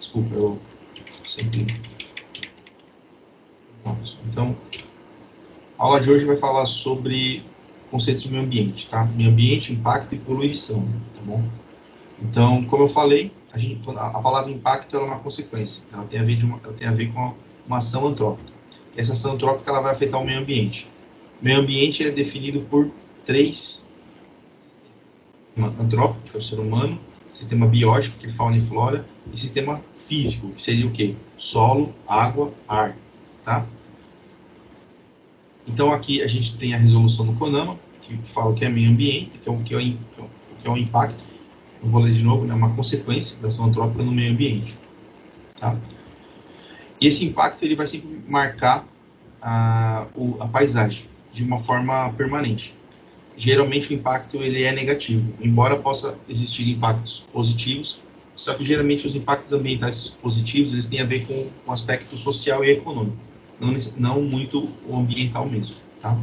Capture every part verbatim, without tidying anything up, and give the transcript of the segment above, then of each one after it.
Desculpa, eu sempre... Então, a aula de hoje vai falar sobre conceitos de meio ambiente, tá? Meio ambiente, impacto e poluição, tá bom? Então, como eu falei, a, gente, a palavra impacto ela é uma consequência, ela tem a ver, de uma, ela tem a ver com uma ação antrópica. Essa ação antrópica ela vai afetar o meio ambiente. O meio ambiente é definido por três sistemas: antrópico, que é o ser humano, sistema biológico, que é fauna e flora, e sistema físico, que seria o quê? Solo, água, ar, tá? Então aqui a gente tem a resolução do CONAMA, que fala que é meio ambiente, que é o que é o, que é o impacto, eu vou ler de novo, né, uma consequência da ação antrópica no meio ambiente. Tá? E esse impacto ele vai sempre marcar a, o, a paisagem de uma forma permanente. Geralmente o impacto ele é negativo, embora possa existir impactos positivos, só que geralmente os impactos ambientais positivos eles têm a ver com o aspecto social e econômico, não, não muito o ambiental mesmo. Tá?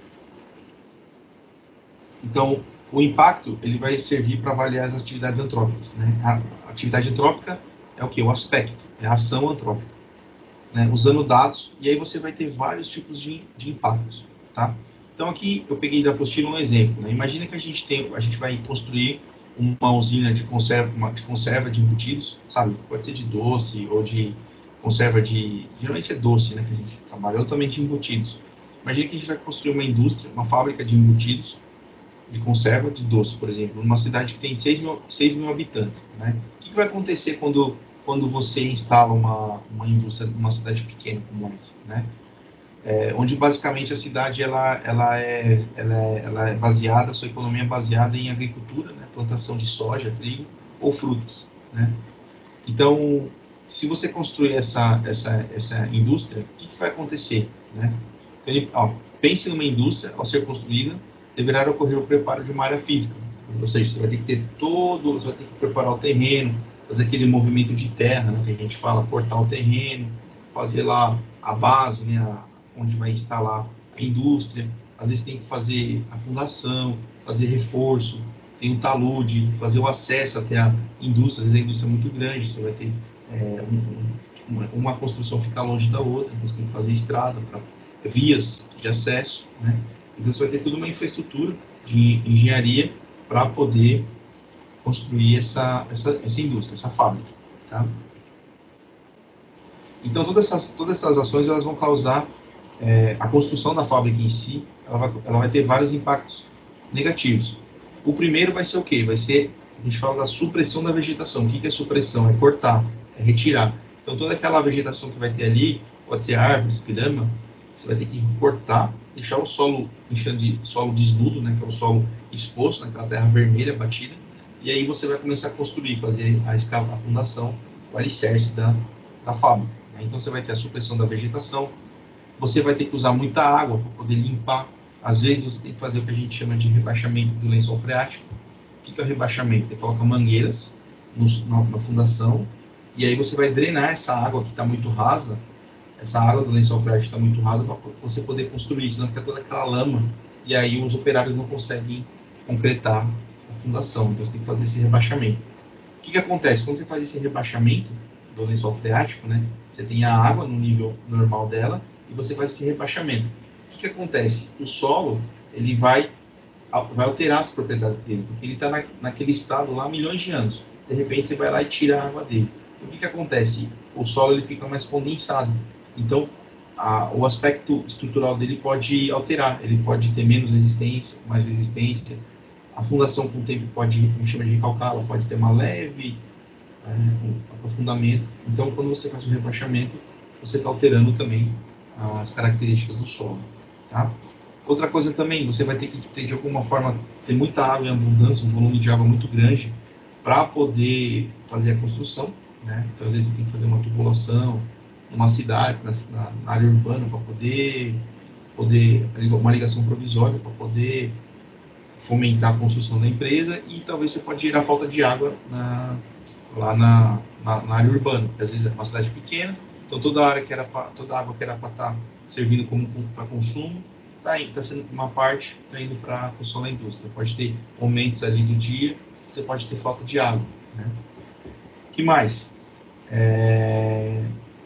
Então, o impacto ele vai servir para avaliar as atividades antrópicas. Né? A atividade antrópica é o que? O aspecto, é a ação antrópica. Né? Usando dados, e aí você vai ter vários tipos de, de impactos. Tá? Então, aqui eu peguei da apostila um exemplo. Né? Imagina que a gente, tem, a gente vai construir uma usina de conserva, uma, de conserva de embutidos, sabe? Pode ser de doce ou de conserva de... Geralmente é doce, né, que a gente trabalha, ou também de embutidos. Imagina que a gente vai construir uma indústria, uma fábrica de embutidos, de conserva de doce, por exemplo, numa cidade que tem seis mil, seis mil habitantes. Né? O que, que vai acontecer quando, quando você instala uma, uma indústria numa cidade pequena como essa? Né? É, onde basicamente a cidade ela, ela, é, ela, é, ela é baseada, a sua economia é baseada em agricultura, né? Plantação de soja, trigo ou frutas. Né? Então, se você construir essa, essa, essa indústria, o que, que vai acontecer? Né? Então, ele, ó, pense numa indústria, ao ser construída, deverá ocorrer o preparo de uma área física. Ou seja, você vai ter que ter todo, você vai ter que preparar o terreno, fazer aquele movimento de terra, né, que a gente fala, cortar o terreno, fazer lá a base, né, a, onde vai instalar a indústria. Às vezes tem que fazer a fundação, fazer reforço, tem o talude, fazer o acesso até a indústria. Às vezes a indústria é muito grande, você vai ter é, um, uma, uma construção ficar longe da outra, então você tem que fazer estrada, pra, vias de acesso, né? Então você vai ter toda uma infraestrutura de engenharia para poder construir essa, essa, essa indústria, essa fábrica. Tá? Então todas essas, todas essas ações elas vão causar é, a construção da fábrica em si, ela vai, ela vai ter vários impactos negativos. O primeiro vai ser o quê? Vai ser, a gente fala da supressão da vegetação. O que é supressão? É cortar, é retirar. Então toda aquela vegetação que vai ter ali, pode ser árvores, grama, você vai ter que cortar, deixar o solo enchendo de solo desnudo, né, que é o solo exposto, naquela terra vermelha batida, e aí você vai começar a construir, fazer a, escava, a fundação, o alicerce da, da fábrica. Né? Então você vai ter a supressão da vegetação, você vai ter que usar muita água para poder limpar. Às vezes você tem que fazer o que a gente chama de rebaixamento do lençol freático. O que é o rebaixamento? Você coloca mangueiras no, na, na fundação, e aí você vai drenar essa água que está muito rasa, essa água do lençol freático está muito rasa para você poder construir, senão fica toda aquela lama, e aí os operários não conseguem concretar a fundação, então você tem que fazer esse rebaixamento. O que, que acontece? Quando você faz esse rebaixamento do lençol freático, né, você tem a água no nível normal dela, e você faz esse rebaixamento. O que, que acontece? O solo ele vai, vai alterar as propriedades dele, porque ele está na, naquele estado lá há milhões de anos. De repente você vai lá e tira a água dele. O que, que acontece? O solo ele fica mais condensado. Então, a, o aspecto estrutural dele pode alterar. Ele pode ter menos resistência, mais resistência. A fundação, com o tempo, pode, a gente chama de recalcar, ela pode ter uma leve é, um aprofundamento. Então, quando você faz o rebaixamento, você está alterando também as características do solo. Tá? Outra coisa também, você vai ter que ter, de alguma forma, ter muita água em abundância, um volume de água muito grande, para poder fazer a construção. Né? Então, às vezes, você tem que fazer uma tubulação, numa cidade, na, na área urbana, para poder, poder, uma ligação provisória, para poder fomentar a construção da empresa, e talvez você pode gerar falta de água na, lá na, na, na área urbana, porque às vezes é uma cidade pequena, então toda a, área que era pra, toda a água que era para estar tá servindo como para consumo, está tá sendo uma parte, está indo para a construção da indústria. Pode ter momentos ali do dia, você pode ter falta de água. Né? O que mais? É...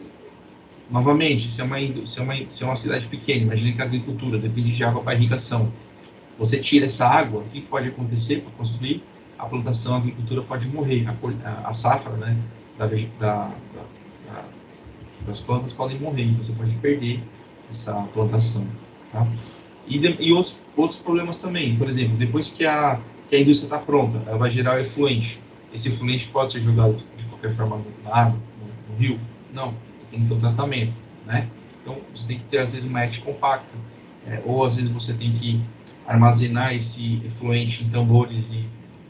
Novamente, se é, uma, se, é uma, se é uma cidade pequena, imagine que a agricultura depende de água para irrigação. Você tira essa água, o que pode acontecer para construir? A plantação, a agricultura pode morrer, a, a safra, né, da, da, da, da, das plantas podem morrer, então você pode perder essa plantação. Tá? E, de, e outros, outros problemas também, por exemplo, depois que a, que a indústria está pronta, ela vai gerar o efluente. Esse efluente pode ser jogado de qualquer forma na água, no, no rio? Não, tem que ter um tratamento. Né? Então você tem que ter, às vezes, uma ética compacta, é, ou às vezes você tem que armazenar esse efluente em tambores e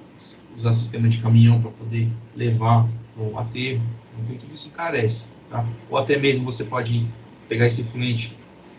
usar sistema de caminhão para poder levar o aterro. Então tudo isso encarece. Tá? Ou até mesmo você pode pegar esse efluente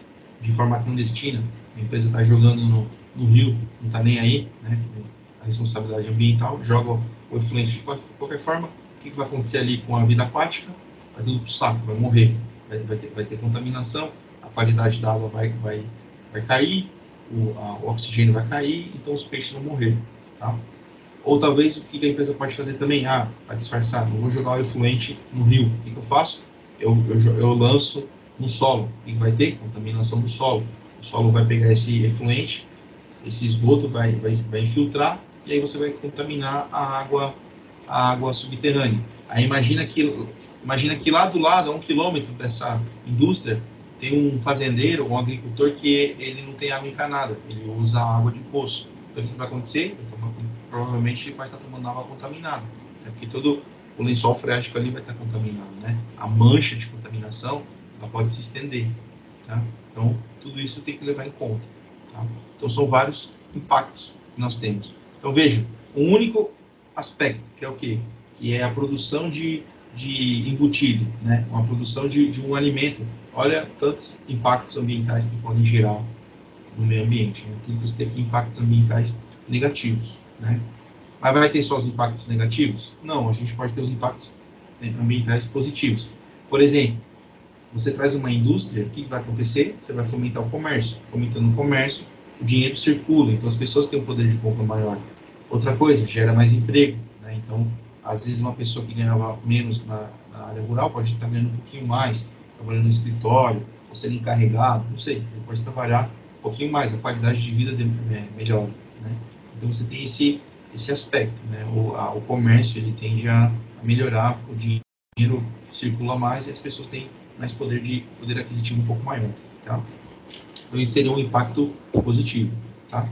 de forma clandestina, a empresa está jogando no, no rio, não está nem aí, né? A responsabilidade ambiental, joga o efluente de qualquer forma, o que, que vai acontecer ali com a vida aquática? Vai tudo para o saco, vai morrer, vai, vai, ter, vai ter contaminação, a qualidade da água vai, vai, vai cair, o, a, o oxigênio vai cair, então os peixes vão morrer. Tá? Ou talvez o que a empresa pode fazer também, ah, para disfarçar, não vou jogar o efluente no rio, o que, que eu faço? Eu, eu, eu lanço no solo, e vai ter contaminação do solo. O solo vai pegar esse efluente, esse esgoto vai, vai, vai infiltrar, e aí você vai contaminar a água, a água subterrânea. Aí imagina que, imagina que lá do lado, a um quilômetro dessa indústria, tem um fazendeiro, um agricultor que ele não tem água encanada, ele usa água de poço. Então o que vai acontecer? Provavelmente ele vai estar tomando água contaminada, né? Porque todo o lençol freático ali vai estar contaminado, né? A mancha de contaminação ela pode se estender, tá? Então tudo isso tem que levar em conta, tá? Então são vários impactos que nós temos. Então veja, um único aspecto que é o quê? Que é a produção de, de embutido, né? Uma produção de, de um alimento. Olha tantos impactos ambientais que podem gerar no meio ambiente, né? Tudo isso tem impactos ambientais negativos, né? Mas vai ter só os impactos negativos? Não, a gente pode ter os impactos ambientais positivos. Por exemplo, você traz uma indústria, o que vai acontecer? Você vai fomentar o comércio. Fomentando o comércio, o dinheiro circula, então as pessoas têm um poder de compra maior. Outra coisa, gera mais emprego, né? Então, às vezes uma pessoa que ganhava menos na, na área rural pode estar ganhando um pouquinho mais, trabalhando no escritório, ou sendo encarregado, não sei, ele pode trabalhar um pouquinho mais, a qualidade de vida dele é melhor, né? Então você tem esse, esse aspecto, né? O, a, o comércio ele tende a melhorar, o dinheiro circula mais e as pessoas têm mais poder de poder aquisitivo um pouco maior, tá? Então isso seria um impacto positivo, tá?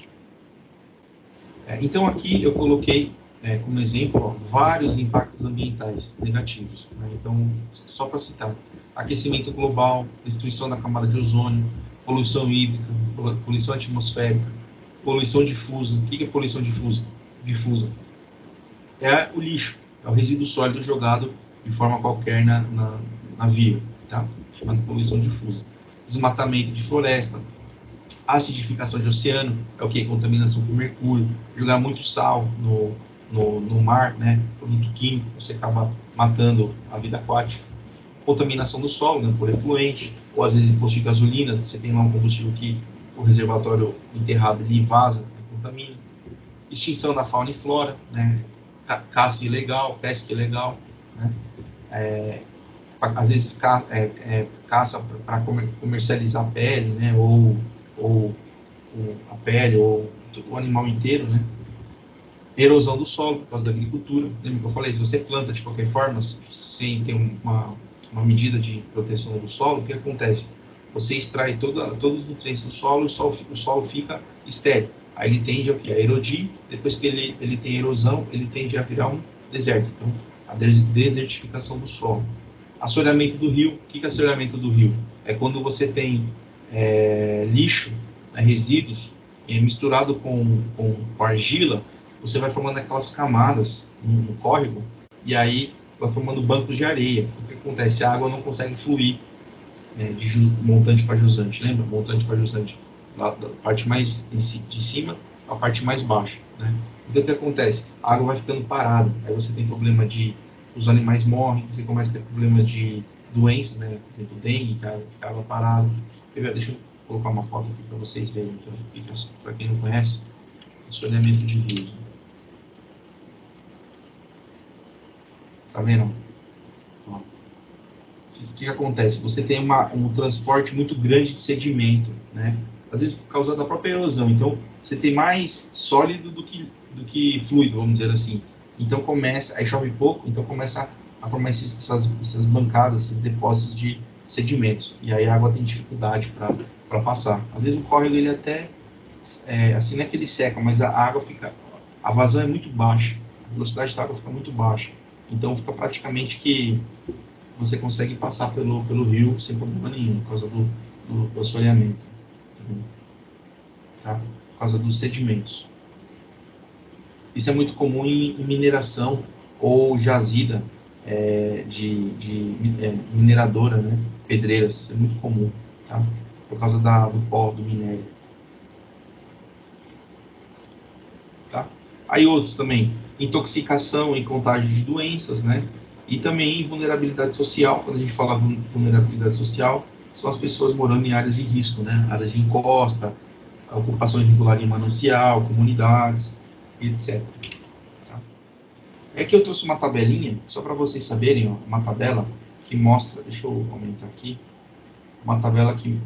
É, então aqui eu coloquei é, como exemplo ó, vários impactos ambientais negativos, né? Então só para citar: aquecimento global, destruição da camada de ozônio, poluição hídrica, poluição atmosférica, poluição difusa. O que é poluição difusa? Difusa é o lixo, é o resíduo sólido jogado de forma qualquer na, na, na via, tá? Chamada poluição difusa. Desmatamento de floresta, acidificação de oceano, é o que? Contaminação por mercúrio, jogar muito sal no, no, no mar, né? Produto químico, você acaba matando a vida aquática. Contaminação do solo, né? Por efluente, ou às vezes posto de gasolina, você tem lá um combustível que o reservatório enterrado ali vaza, contamina. Extinção da fauna e flora, né? Caça ilegal, pesca ilegal, né? É, às vezes ca, é, é, caça para comercializar a pele, né? Ou, ou, ou a pele, ou o animal inteiro, né? Erosão do solo por causa da agricultura. Lembra que eu falei? Se você planta de qualquer forma, sem ter uma, uma medida de proteção do solo, o que acontece? Você extrai toda, todos os nutrientes do solo e o solo, o solo fica estéril. Aí ele tende a, a erodir, depois que ele, ele tem erosão, ele tende a virar um deserto. Então, a desertificação do solo. Assoreamento do rio. O que é assoreamento do rio? É quando você tem é, lixo, né, resíduos, é, misturado com, com, com argila, você vai formando aquelas camadas no, no córrego, e aí vai formando bancos de areia. O que acontece? A água não consegue fluir é, de montante para jusante, lembra? Montante para jusante, da parte mais de cima a parte mais baixa, né? Então o que acontece? A água vai ficando parada, aí você tem problema de os animais morrem, você começa a ter problema de doenças, né? Por exemplo, dengue, que ficava parado. Deixa eu colocar uma foto aqui para vocês verem, então, para quem não conhece, assoreamento de rios. Tá vendo? o que, que acontece? Você tem uma, um transporte muito grande de sedimento, né? Às vezes por causa da própria erosão. Então, você tem mais sólido do que, do que fluido, vamos dizer assim. Então, começa, aí chove pouco, então começa a formar esses, essas, essas bancadas, esses depósitos de sedimentos. E aí a água tem dificuldade para passar. Às vezes o córrego, ele até, é, assim, não é que ele seca, mas a água fica, a vazão é muito baixa, a velocidade da água fica muito baixa. Então, fica praticamente que você consegue passar pelo, pelo rio sem problema nenhum, por causa do, do, do assoreamento, tá? Por causa dos sedimentos. Isso é muito comum em, em mineração ou jazida é, de, de é, mineradora, né? Pedreiras, isso é muito comum, tá? Por causa da, do pó, do minério. Tá? Aí outros também, intoxicação e contágio de doenças, né? E também vulnerabilidade social. Quando a gente fala vulnerabilidade social, são as pessoas morando em áreas de risco, né? Áreas de encosta, ocupações irregulares em manancial, comunidades, etcétera. Tá? É que eu trouxe uma tabelinha, só para vocês saberem, ó, uma tabela que mostra, deixa eu aumentar aqui, uma tabela que,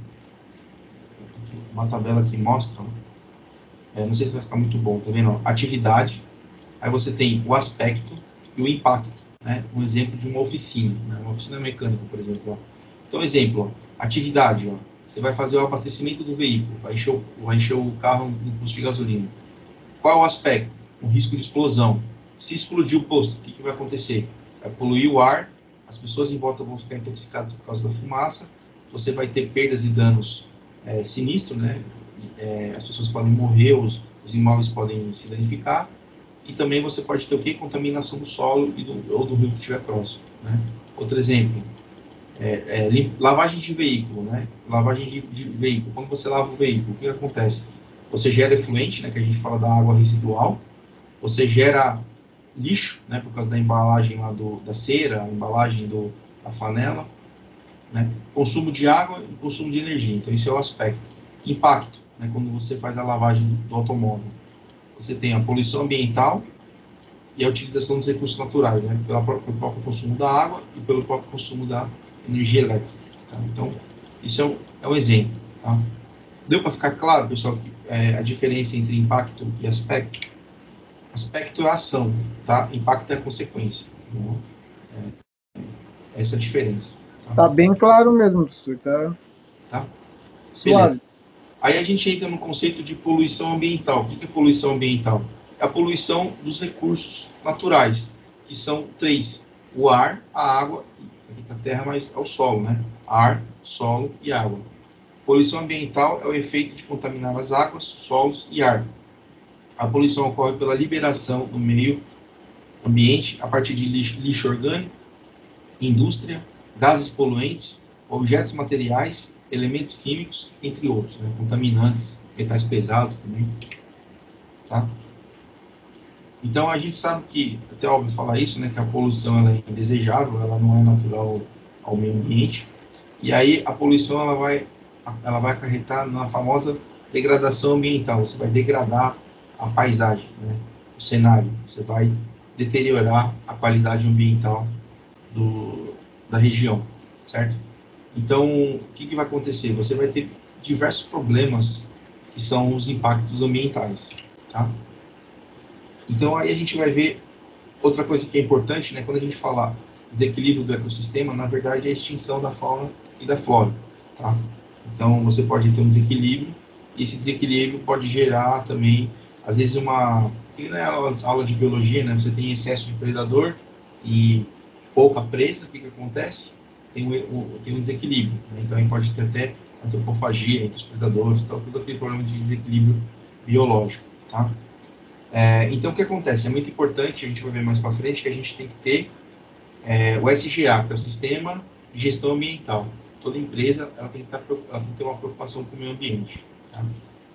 uma tabela que mostra, é, não sei se vai ficar muito bom, tá vendo? Atividade, aí você tem o aspecto e o impacto, né? Um exemplo de uma oficina, né? Uma oficina mecânica, por exemplo. Ó. Então, exemplo, ó, atividade, ó. Você vai fazer o abastecimento do veículo, vai encher o, vai encher o carro no posto de gasolina. Qual é o aspecto? O risco de explosão. Se explodir o posto, o que, que vai acontecer? Vai poluir o ar, as pessoas em volta vão ficar intoxicadas por causa da fumaça, você vai ter perdas e danos é, sinistros, né? É, as pessoas podem morrer, os, os imóveis podem se danificar, e também você pode ter o quê? Contaminação do solo e do, ou do rio que estiver próximo. Né? Outro exemplo, é, é, lim, lavagem de veículo. Né? Lavagem de, de veículo. Quando você lava o veículo, o que acontece? Você gera efluente, né, que a gente fala da água residual, você gera lixo, né, por causa da embalagem lá do, da cera, a embalagem do, da flanela, né? Consumo de água e consumo de energia. Então, esse é o aspecto. Impacto, né, quando você faz a lavagem do, do automóvel. Você tem a poluição ambiental e a utilização dos recursos naturais, né, pela própria, pelo próprio consumo da água e pelo próprio consumo da energia elétrica. Tá? Então, isso é um, é um exemplo. Tá? Deu para ficar claro, pessoal, que, é, a diferença entre impacto e aspecto? Aspecto é a ação, tá? Impacto é a consequência. Né? É, essa é a diferença. Tá, Tá bem claro mesmo, professor. Tá tá? Beleza. suave. Aí a gente entra no conceito de poluição ambiental. O que é poluição ambiental? É a poluição dos recursos naturais, que são três: o ar, a água, aqui na terra, mas é o solo, né? Ar, solo e água. Poluição ambiental é o efeito de contaminar as águas, solos e ar. A poluição ocorre pela liberação no meio ambiente a partir de lixo, lixo orgânico, indústria, gases poluentes, objetos materiais, elementos químicos, entre outros, né? Contaminantes, metais pesados também. Tá? Então a gente sabe que, até óbvio falar isso, né, que a poluição ela é indesejável, ela não é natural ao meio ambiente. E aí a poluição ela vai, ela vai acarretar na famosa degradação ambiental. Você vai degradar a paisagem, né, o cenário. Você vai deteriorar a qualidade ambiental do, da região, certo? Então, o que, que vai acontecer? Você vai ter diversos problemas que são os impactos ambientais, tá? Então, aí a gente vai ver outra coisa que é importante, né? Quando a gente fala desequilíbrio do ecossistema, na verdade é a extinção da fauna e da flora, tá? Então, você pode ter um desequilíbrio e esse desequilíbrio pode gerar também, às vezes, uma... Que não é aula, aula de biologia, né? Você tem excesso de predador e pouca presa, o que, que acontece? Tem um, tem um desequilíbrio, né? Então, aí pode ter até antropofagia entre os predadores, tal, todo aquele problema de desequilíbrio biológico, tá? É, então, o que acontece? É muito importante, a gente vai ver mais para frente, que a gente tem que ter é, o S G A, que é o Sistema de Gestão Ambiental. Toda empresa ela tem, que estar, ela tem que ter uma preocupação com o meio ambiente. Tá?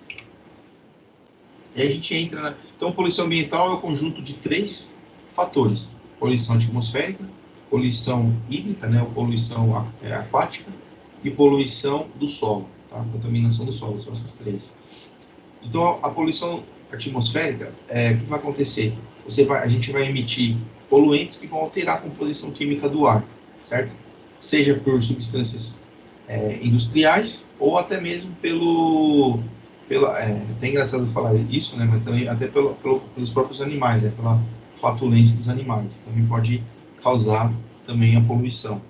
E aí a gente entra na... Então, poluição ambiental é o conjunto de três fatores. Poluição atmosférica, poluição hídrica, né, ou poluição aquática, e poluição do solo, tá? Contaminação do solo, são essas três. Então, a poluição atmosférica, é, o que vai acontecer? Você vai, a gente vai emitir poluentes que vão alterar a composição química do ar, certo? seja por substâncias é, industriais ou até mesmo pelo, pela, é, é engraçado falar isso, né, mas também até pelo, pelo, pelos próprios animais, né, pela flatulência dos animais, também pode causar também a poluição.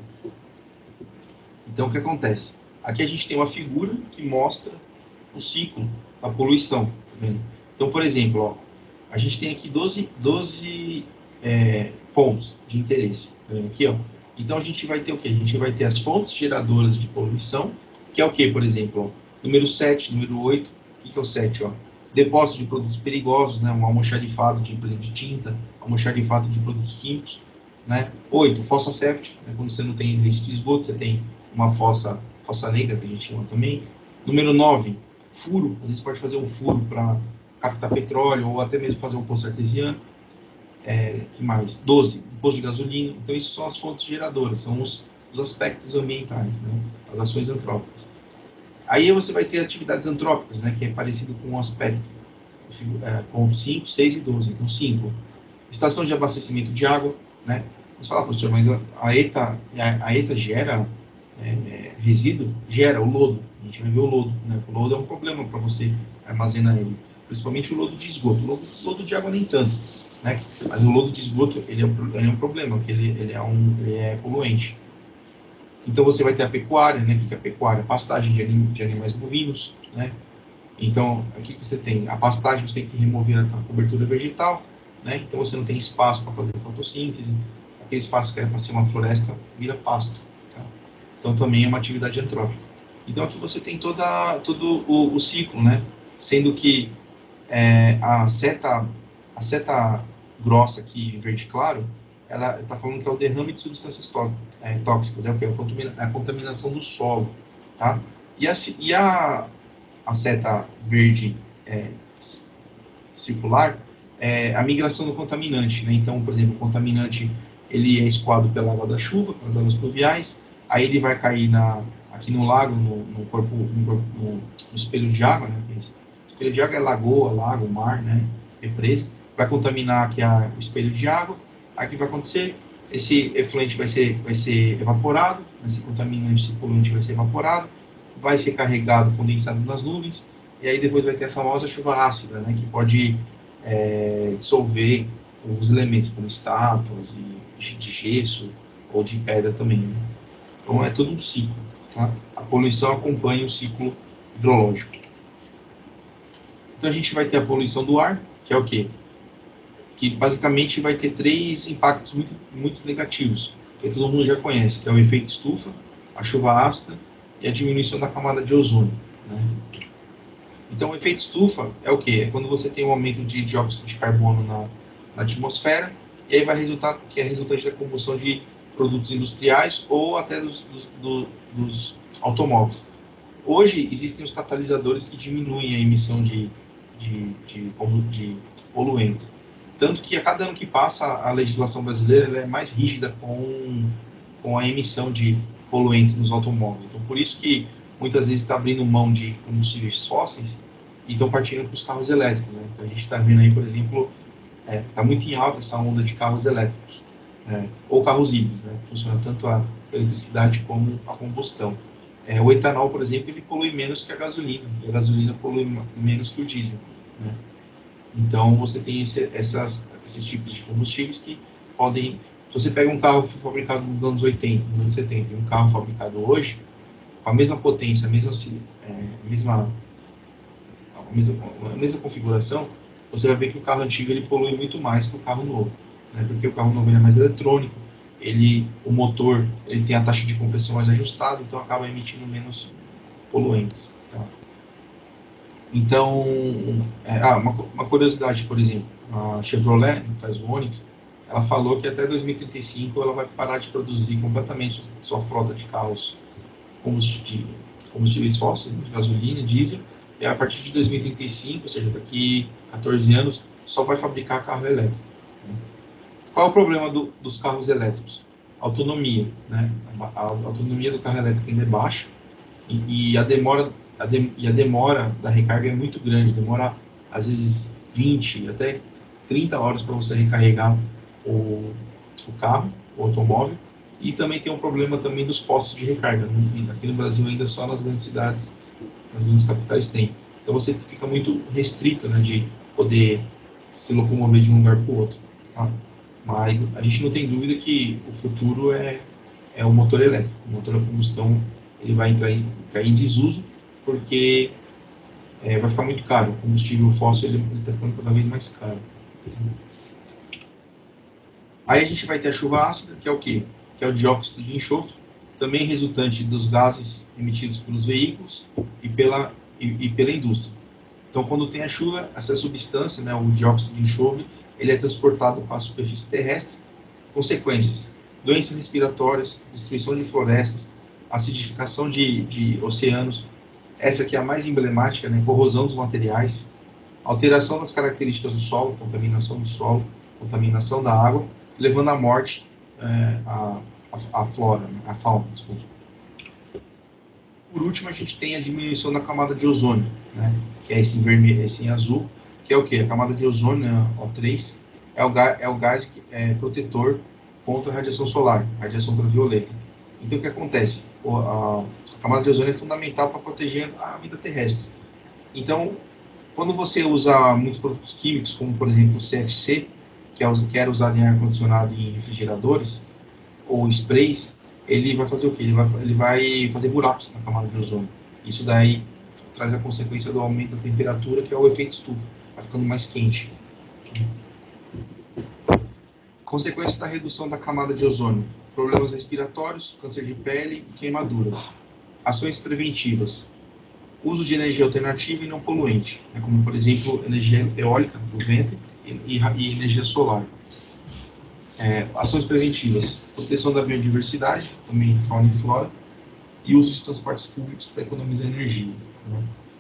Então, o que acontece? Aqui a gente tem uma figura que mostra o ciclo da poluição. Tá vendo? Então, por exemplo, ó, a gente tem aqui doze, doze é, pontos de interesse. Tá vendo aqui, ó? Então, a gente vai ter o quê? A gente vai ter as fontes geradoras de poluição, que é o quê, por exemplo? Ó, número sete, número oito. O que, que é o sete? Ó? Depósito de produtos perigosos, né? Um almoxarifado de, por exemplo, de tinta, almoxarifado de produtos químicos. Né? oito, fossa séptica, né? Quando você não tem rede de esgoto, você tem uma fossa, fossa negra, que a gente chama também. Número nove, furo. Às vezes pode fazer um furo para captar petróleo ou até mesmo fazer um poço artesiano. É, que mais? doze, posto de gasolina. Então, isso são as fontes geradoras, são os, os aspectos ambientais, né? As ações antrópicas. Aí você vai ter atividades antrópicas, né? Que é parecido com o aspecto, é, com cinco, seis e doze. Então, cinco, estação de abastecimento de água, né? Vamos falar, professor, mas a ETA, a, a ETA gera é, é, resíduo? Gera o lodo. A gente vai ver o lodo, né? O lodo é um problema para você armazenar ele, principalmente o lodo de esgoto. O lodo, lodo de água nem tanto, né? Mas o lodo de esgoto ele é, um, ele é um problema, porque ele, ele, é um, ele é poluente. Então você vai ter a pecuária, né? O que é a pecuária? Pastagem de, anim, de animais bovinos, né? Então, aqui que você tem a pastagem, você tem que remover a cobertura vegetal, né? Então você não tem espaço para fazer fotossíntese, aquele espaço que era para ser uma floresta vira pasto. Tá? Então também é uma atividade antrópica. Então aqui você tem toda, todo o, o ciclo, né? Sendo que é, a seta a seta grossa aqui, verde claro, ela está falando que é o derrame de substâncias tó, é, tóxicas, é o que? A contaminação do solo. Tá? E, a, e a, a seta verde é, circular é a migração do contaminante. Né? Então, por exemplo, o contaminante ele é escoado pela água da chuva, pelas águas pluviais, aí ele vai cair na, aqui no lago, no, no corpo, no, corpo no, no espelho de água, né? O espelho de água é lagoa, lago, mar, né? Represa, vai contaminar aqui a, o espelho de água. Aí o que vai acontecer? Esse efluente vai ser, vai ser evaporado, esse contaminante, esse poluente vai ser evaporado, vai ser carregado, condensado nas nuvens, e aí depois vai ter a famosa chuva ácida, né? Que pode é, dissolver os elementos, como estátuas e de gesso ou de pedra também. Né? Então é todo um ciclo. Tá? A poluição acompanha o ciclo hidrológico. Então a gente vai ter a poluição do ar, que é o quê? Que basicamente vai ter três impactos muito, muito negativos, que todo mundo já conhece, que é o efeito estufa, a chuva ácida e a diminuição da camada de ozônio. Né? Então o efeito estufa é o quê? É quando você tem um aumento de dióxido de carbono na, na atmosfera, e aí vai resultar, que é resultante da combustão de produtos industriais ou até dos, dos, do, dos automóveis. Hoje existem os catalisadores que diminuem a emissão de, de, de, de poluentes. Tanto que a cada ano que passa, a legislação brasileira ela é mais rígida com, com a emissão de poluentes nos automóveis. Então, por isso que muitas vezes está abrindo mão de combustíveis fósseis e estão partindo para os carros elétricos. Né? Então, a gente está vendo aí, por exemplo, está é, tá muito em alta essa onda de carros elétricos, né? Ou carros híbridos, né? Funciona tanto a eletricidade como a combustão. É, o etanol, por exemplo, ele polui menos que a gasolina, e a gasolina polui menos que o diesel. Né? Então, você tem esse, essas, esses tipos de combustíveis que podem... Se você pega um carro fabricado nos anos oitenta, nos anos setenta, e um carro fabricado hoje, com a mesma potência, a mesma, é, mesma, a mesma, a mesma configuração, você vai ver que o carro antigo ele polui muito mais que o carro novo. Né? Porque o carro novo ele é mais eletrônico, ele, o motor ele tem a taxa de compressão mais ajustada, então acaba emitindo menos poluentes. Tá? Então, é, ah, uma, uma curiosidade, por exemplo, a Chevrolet, que faz o Onix, ela falou que até dois mil e trinta e cinco ela vai parar de produzir completamente sua frota de carros combustíveis, combustíveis fósseis, gasolina, diesel, e a partir de dois mil e trinta e cinco, ou seja, daqui a quatorze anos, só vai fabricar carro elétrico. Né? Qual é o problema do, dos carros elétricos? Autonomia. Né? A, a, a autonomia do carro elétrico ainda é baixa e, e, a demora, a de, e a demora da recarga é muito grande. Demora, às vezes, vinte até trinta horas para você recarregar o, o carro, o automóvel. E também tem um problema também dos postos de recarga. Aqui no Brasil ainda só nas grandes cidades, nas grandes capitais tem. Então você fica muito restrito, né, de poder se locomover de um lugar para o outro. Tá? Mas a gente não tem dúvida que o futuro é, é o motor elétrico. O motor a combustão ele vai entrar em, cair em desuso, porque é, vai ficar muito caro. O combustível fóssil ele está ficando cada vez mais caro. Aí a gente vai ter a chuva ácida, que é o quê? Que é o dióxido de enxofre, também resultante dos gases emitidos pelos veículos e pela, e, e pela indústria. Então, quando tem a chuva, essa substância, né, o dióxido de enxofre, ele é transportado para a superfície terrestre. Consequências: doenças respiratórias, destruição de florestas, acidificação de, de oceanos, essa aqui é a mais emblemática, né, corrosão dos materiais, alteração das características do solo, contaminação do solo, contaminação da água, levando à morte é, a, a, a flora, né, a fauna. Desculpa. Por último, a gente tem a diminuição da camada de ozônio, né, que é esse em vermelho, esse em azul, que é o que? A camada de ozônio, né, O três, é o, gás, é o gás que é protetor contra a radiação solar, radiação ultravioleta. Então, o que acontece? O, a, a camada de ozônio é fundamental para proteger a vida terrestre. Então, quando você usa muitos produtos químicos, como por exemplo o C F C, que, é, que era usado em ar-condicionado e em refrigeradores, ou sprays, ele vai fazer o quê? Ele vai, ele vai fazer buracos na camada de ozônio. Isso daí traz a consequência do aumento da temperatura, que é o efeito estufa, vai ficando mais quente. Consequência da redução da camada de ozônio: problemas respiratórios, câncer de pele e queimaduras. Ações preventivas: uso de energia alternativa e não poluente, né, como por exemplo energia eólica, do vento, e, e, e energia solar. É, ações preventivas: proteção da biodiversidade, também fauna e flora, e uso de transportes públicos para economizar energia. Né?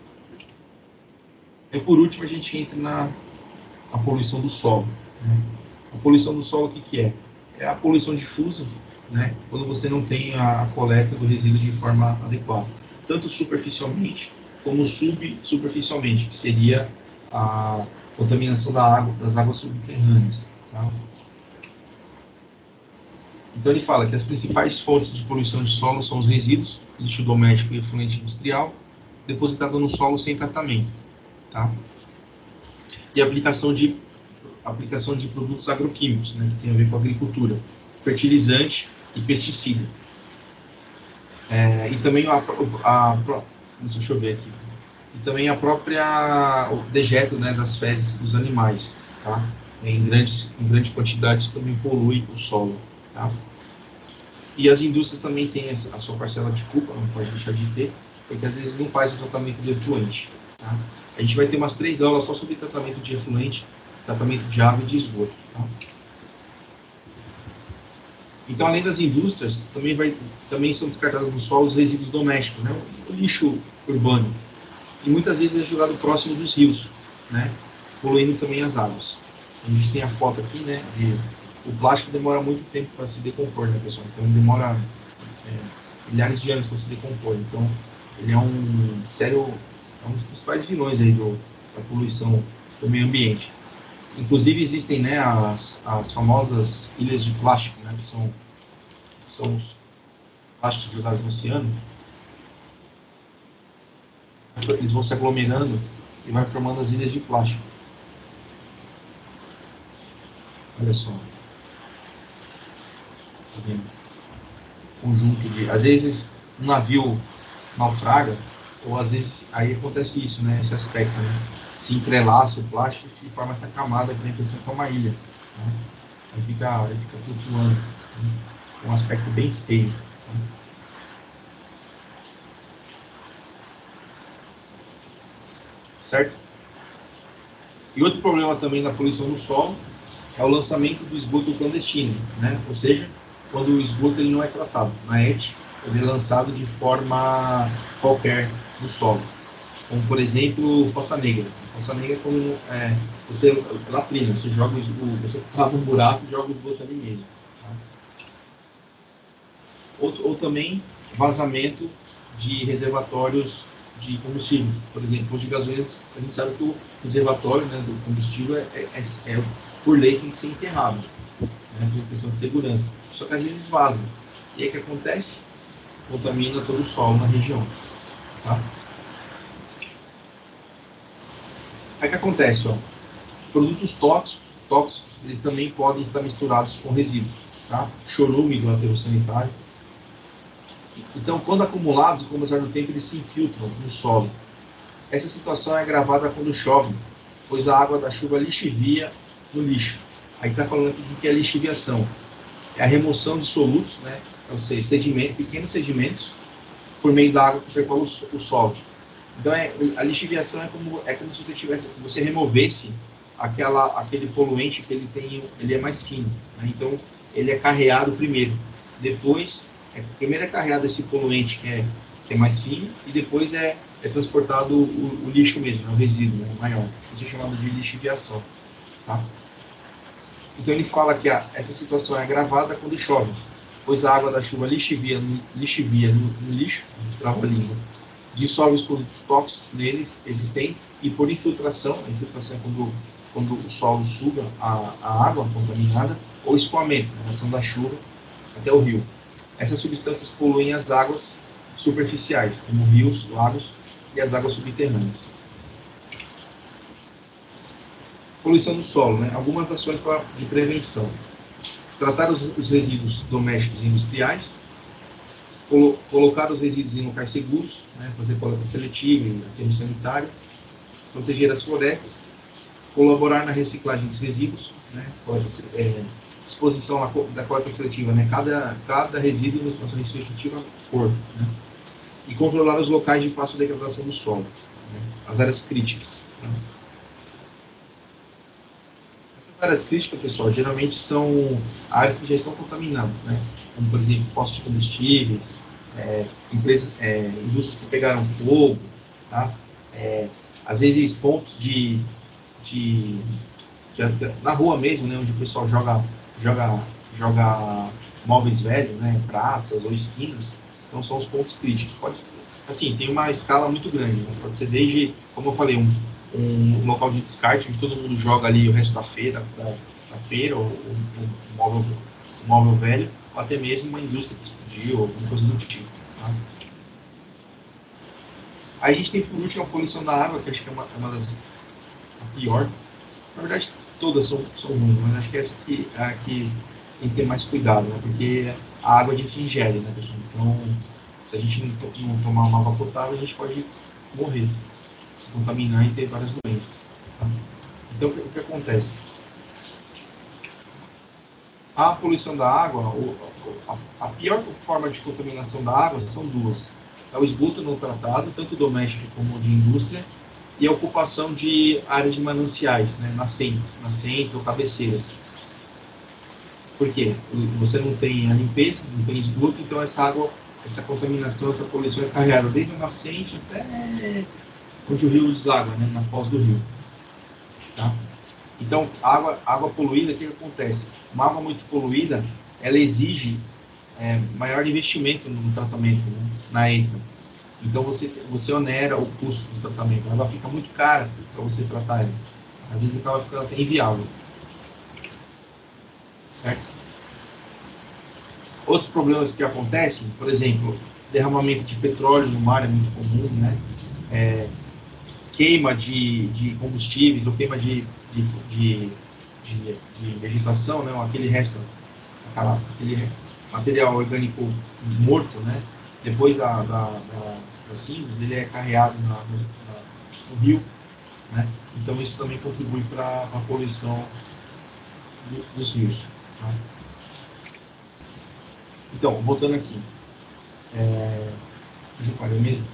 E por último, a gente entra na a poluição do solo. Né? A poluição do solo, o que, que é? É a poluição difusa, né, quando você não tem a, a coleta do resíduo de forma adequada, tanto superficialmente como subsuperficialmente, que seria a contaminação da água, das águas subterrâneas. Tá? Então ele fala que as principais fontes de poluição de solo são os resíduos, lixo doméstico e efluente industrial, depositado no solo sem tratamento. Tá? E a aplicação de, aplicação de produtos agroquímicos, né, que tem a ver com a agricultura, fertilizante e pesticida. É, e também a, a, a deixa eu ver aqui. E também a própria o dejeto, né, das fezes dos animais, tá? Em grandes em grande quantidade também polui o solo, tá? E as indústrias também têm a sua parcela de culpa, não pode deixar de ter, porque às vezes não faz o tratamento de efluente, tá? A gente vai ter umas três aulas só sobre tratamento de efluente, tratamento de água e de esgoto, tá? Então, além das indústrias, também, vai, também são descartados no solo os resíduos domésticos, né? O lixo urbano. E muitas vezes é jogado próximo dos rios, né? Poluindo também as águas. A gente tem a foto aqui, né? De, o plástico demora muito tempo para se decompor, né, pessoal? Então, demora é, milhares de anos para se decompor. Então, ele é um sério, é um dos principais vilões aí do, da poluição do meio ambiente. Inclusive existem, né, as, as famosas ilhas de plástico, né, que são, são os plásticos jogados no oceano. Eles vão se aglomerando e vai formando as ilhas de plástico. Olha só. Tá vendo? Conjunto de... Às vezes um navio naufraga, ou às vezes aí acontece isso, né, esse aspecto, né? Se entrelaça o plástico e forma essa camada que dá a impressão que é uma ilha. Né? Aí fica, aí fica flutuando. Né? É um aspecto bem feio. Né? Certo? E outro problema também da poluição do solo é o lançamento do esgoto clandestino. Né? Ou seja, quando o esgoto ele não é tratado. Na E T, ele é lançado de forma qualquer no solo. Como, por exemplo, fossa negra. Fossa negra é como é, você latrina, você joga o, você cava um buraco e joga o esgoto ali mesmo. Tá? Ou, ou também vazamento de reservatórios de combustíveis. Por exemplo, de gasolina, a gente sabe que o reservatório, né, do combustível é, é, é, por lei tem que ser enterrado, né, por questão de segurança. Só que às vezes vaza. E aí o que acontece? Contamina todo o solo na região. Tá? Aí o que acontece? Ó, produtos tóxicos, tóxicos, eles também podem estar misturados com resíduos. Tá? Chorume do aterro sanitário. Então, quando acumulados, com o passar do tempo, eles se infiltram no solo. Essa situação é agravada quando chove, pois a água da chuva lixivia no lixo. Aí está falando aqui do que é lixiviação. É a remoção de solutos, né? Ou seja, sedimentos, pequenos sedimentos, por meio da água que percorre o solo. Então, é, a lixiviação é como, é como se você tivesse, você removesse aquela, aquele poluente que ele tem, ele é mais fino. Né? Então, ele é carreado primeiro. Depois, é, primeiro é carreado esse poluente que é, que é mais fino, e depois é, é transportado o, o lixo mesmo, né? O resíduo, né? Maior. Isso é chamado de lixiviação. Tá? Então, ele fala que a, essa situação é agravada quando chove, pois a água da chuva lixivia, lixivia no, no lixo, trava a língua, dissolve os produtos tóxicos neles existentes e por infiltração, a infiltração é quando, quando o solo suga a, a água contaminada, ou escoamento, a ação da chuva até o rio. Essas substâncias poluem as águas superficiais, como rios, lagos e as águas subterrâneas. Poluição do solo, né? Algumas ações de prevenção. Tratar os, os resíduos domésticos e industriais, colo, colocar os resíduos em locais seguros, né? Fazer coleta seletiva e aterro sanitário, proteger as florestas, colaborar na reciclagem dos resíduos, né? Coleta, é, disposição da coleta seletiva, né? Cada, cada resíduo na sua respectiva cor, né? E controlar os locais de fácil degradação do solo, né? As áreas críticas. Né? Áreas críticas, pessoal, geralmente são áreas que já estão contaminadas, né? Como, por exemplo, postos de combustíveis, é, empresas, é, indústrias que pegaram fogo, tá? É, às vezes pontos de, de, de, de, na rua mesmo, né, onde o pessoal joga, joga, joga móveis velhos, né, praças ou esquinas, então são os pontos críticos. Pode, assim, tem uma escala muito grande, né? Pode ser desde, como eu falei, um um local de descarte, onde todo mundo joga ali o resto da feira, da, da feira, ou um, um, móvel, um móvel velho, ou até mesmo uma indústria que explodiu, ou alguma coisa do tipo. Tá? Aí a gente tem, por último, a poluição da água, que acho que é uma, é uma das a pior. Na verdade, todas são, são ruins, mas acho que essa aqui é a que tem que ter mais cuidado, né? Porque a água a gente ingere, né, pessoal? Então, se a gente não, não tomar uma água potável, a gente pode morrer, se contaminar e ter várias doenças. Tá? Então, o que acontece? A poluição da água, a pior forma de contaminação da água são duas. É o esgoto não tratado, tanto doméstico como de indústria, e a ocupação de áreas de mananciais, né, nascentes, nascentes ou cabeceiras. Por quê? Você não tem a limpeza, não tem esgoto, então essa água, essa contaminação, essa poluição é carregada desde a nascente até onde o rio deságua, né, na foz do rio. Tá? Então, água, água poluída, o que, que acontece? Uma água muito poluída, ela exige é, maior investimento no tratamento, né, na ENCA. Então, você, você onera o custo do tratamento. A água fica muito cara para você tratar ela. Às vezes, acaba ficando até inviável. Certo? Outros problemas que acontecem, por exemplo, derramamento de petróleo no mar é muito comum, né? É, queima de, de combustíveis ou queima de, de, de, de, de vegetação, né? Aquele resto, aquela, aquele material orgânico morto, né? Depois da, da, da, das cinzas, ele é carreado na, no, na, no rio, né? Então isso também contribui para a poluição do, dos rios. Tá? Então, voltando aqui, é, deixa eu parar mesmo.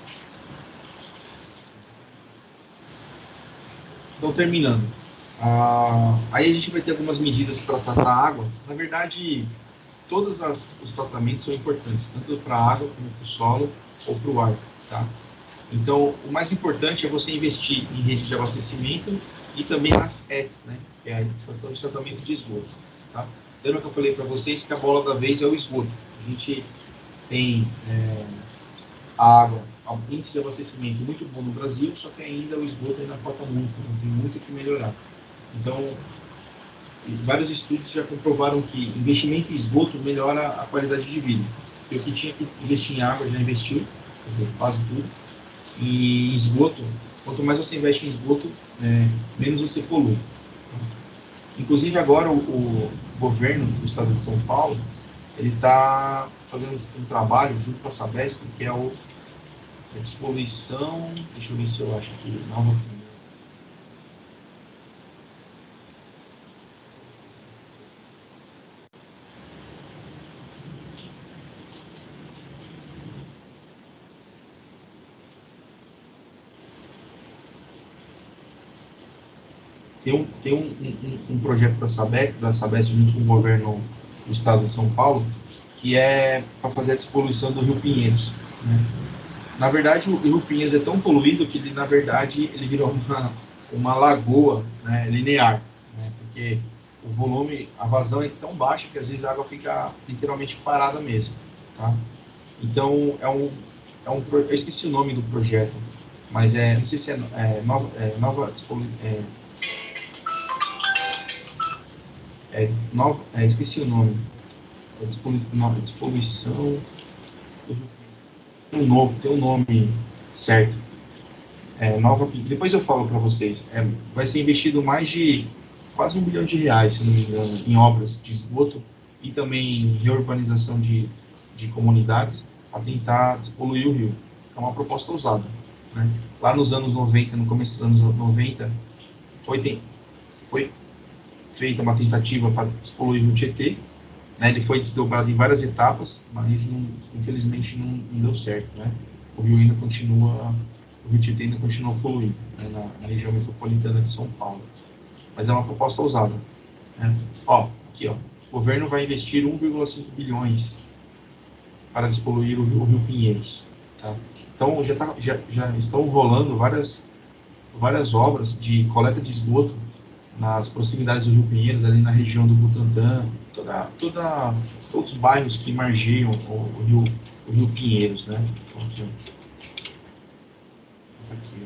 Então, terminando. Ah, aí a gente vai ter algumas medidas para tratar a água. Na verdade, todos as, os tratamentos são importantes, tanto para a água como para o solo ou para o ar. Tá? Então, o mais importante é você investir em rede de abastecimento e também nas E Ts, né? Que é a estação de tratamento de esgoto. Tá? Lembra que eu falei para vocês que a bola da vez é o esgoto. A gente tem é, a água, o índice de abastecimento muito bom no Brasil, só que ainda o esgoto ainda falta muito, não tem muito o que melhorar. Então, vários estudos já comprovaram que investimento em esgoto melhora a qualidade de vida. porque o que tinha que investir em água já investiu, quer dizer, quase tudo. E esgoto, quanto mais você investe em esgoto, é, menos você polui. Inclusive agora o, o governo do estado de São Paulo, ele está fazendo um trabalho junto com a Sabesp, que é o a despoluição, deixa eu ver se eu acho aqui, nova. Tem um, tem um, um, um projeto da Sabesp, da Sabesp junto com o governo do estado de São Paulo, que é para fazer a despoluição do Rio Pinheiros, né? Na verdade, o Rio Pinheiros é tão poluído que ele, na verdade, ele virou uma, uma lagoa, né, linear, né, porque o volume, a vazão é tão baixa que às vezes a água fica literalmente parada mesmo, tá? Então, é um, é um, eu esqueci o nome do projeto, mas é, não sei se é, é nova, é, nova é, é, nova, é, esqueci o nome, é despoluição, tem um novo, tem um nome certo. É, nova, depois eu falo para vocês. É, vai ser investido mais de quase um bilhão de reais, se não me engano, em obras de esgoto e também em reurbanização de, de comunidades para tentar despoluir o rio. É uma proposta ousada, né? Lá nos anos noventa, no começo dos anos noventa, foi, tem, foi feita uma tentativa para despoluir o rio Tietê, né? Ele foi desdobrado em várias etapas, mas não, infelizmente não, não deu certo, né? O rio ainda continua, o rio Tietê ainda continua poluído, né? na, na região metropolitana de São Paulo. Mas é uma proposta ousada, né? Ó, aqui, ó, o governo vai investir um vírgula cinco bilhões para despoluir o rio, o rio Pinheiros, tá? Então já, tá, já, já estão rolando várias, várias obras de coleta de esgoto nas proximidades do Rio Pinheiros, ali na região do Butantã, toda, toda, todos os bairros que margeiam o, o, rio, o rio Pinheiros, né? Aqui, aqui,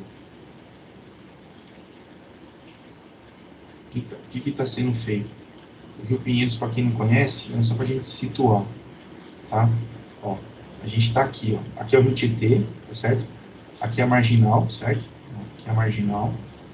o que está sendo feito? O Rio Pinheiros, para quem não conhece, é só para a gente se situar, tá? Ó, a gente está aqui, ó. Aqui é o Rio Tietê, tá certo? Aqui é a Marginal, certo? Aqui é a Marginal.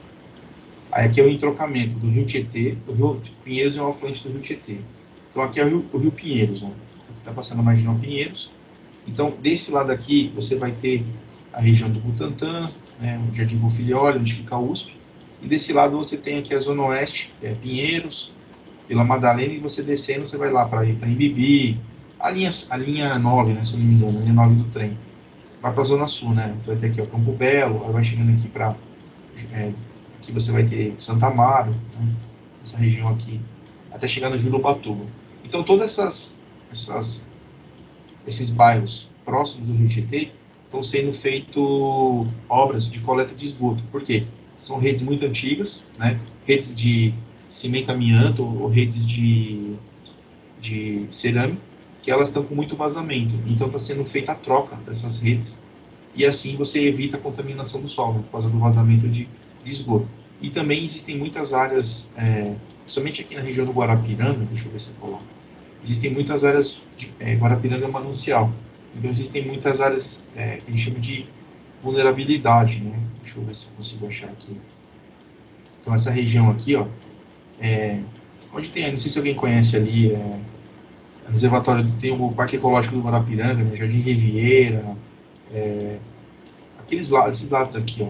Aí aqui é o entrocamento do Rio Tietê, o Rio Pinheiros é o afluente do Rio Tietê. Então aqui é o Rio, o Rio Pinheiros, ó. Aqui está passando a Marginal Pinheiros. Então, desse lado aqui, você vai ter a região do Butantã, né, o Jardim Bonfilholi, onde fica a U S P. E desse lado você tem aqui a Zona Oeste, que é Pinheiros, Vila Madalena, e você descendo, você vai lá para Imbibi, a linha, a linha nove, né, se eu não me engano, a linha nove do trem. Vai para a Zona Sul, né? Você vai ter aqui o Campo Belo, aí vai chegando aqui para... É, aqui você vai ter Santa Amaro, né, essa região aqui, até chegar no Jurubatuba. Então, todas essas, essas, esses bairros próximos do Rio Tietê estão sendo feitas obras de coleta de esgoto. Por quê? São redes muito antigas, né? Redes de cimento amianto ou redes de, de cerâmica, que elas estão com muito vazamento. Então, está sendo feita a troca dessas redes e assim você evita a contaminação do solo, né, por causa do vazamento de, de esgoto. E também existem muitas áreas, é, principalmente aqui na região do Guarapiranga, deixa eu ver se eu coloco, existem muitas áreas, de, é, Guarapiranga é manancial, então existem muitas áreas é, que a gente chama de vulnerabilidade, né? Deixa eu ver se eu consigo achar aqui. Então essa região aqui, ó, é, onde tem, não sei se alguém conhece ali, é, o reservatório, tem o Parque Ecológico do Guarapiranga, né, Jardim Riviera, é, aqueles lados, esses lados aqui, ó.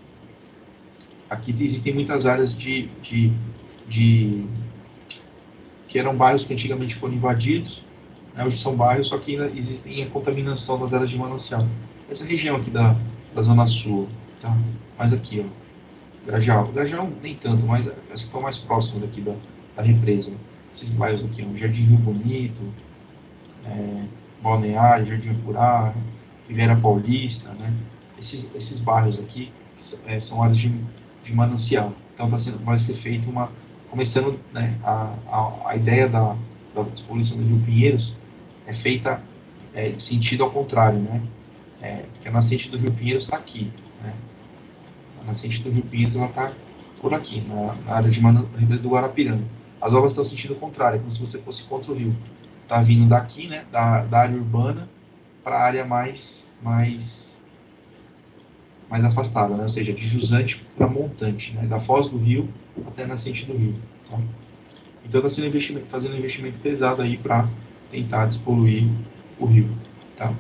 Aqui existem muitas áreas de, de, de que eram bairros que antigamente foram invadidos, né, hoje são bairros, só que ainda existem a contaminação das áreas de manancial. Essa região aqui da, da Zona Sul, tá? Mais aqui, ó, Grajaú. Grajaú nem tanto, mas as que estão mais próximas aqui da, da represa. Esses bairros aqui, ó, Jardim Rio Bonito, é, Balneário, Jardim Apurá, Ribeira Paulista, né? Esses, esses bairros aqui é, são áreas de, de manancial. Então tá sendo, vai ser feito uma, começando, né, a, a, a ideia da, da despoluição do Rio Pinheiros é feita é, sentido ao contrário, né? É, porque a nascente do Rio Pinheiros está aqui, né? A nascente do Rio Pinheiros ela está por aqui, na, na área de represa do Guarapiranga. As obras estão no sentido contrário, como se você fosse contra o rio. tá vindo daqui, né, da, da área urbana para a área mais, mais, mais afastada, né, ou seja, de jusante para montante, né, da foz do rio até a nascente do rio. Tá? Então está sendo investimento, fazendo um investimento pesado aí para tentar despoluir o rio. Tá?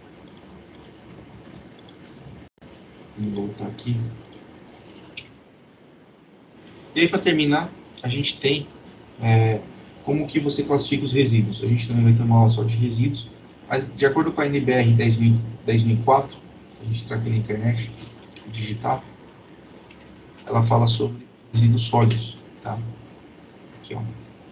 Vamos voltar aqui. E aí, para terminar, a gente tem é, como que você classifica os resíduos. A gente também vai ter uma aula só de resíduos, mas de acordo com a N B R dez mil e quatro, a gente está aqui na internet, digitar, ela fala sobre resíduos sólidos. Tá? Aqui, ó.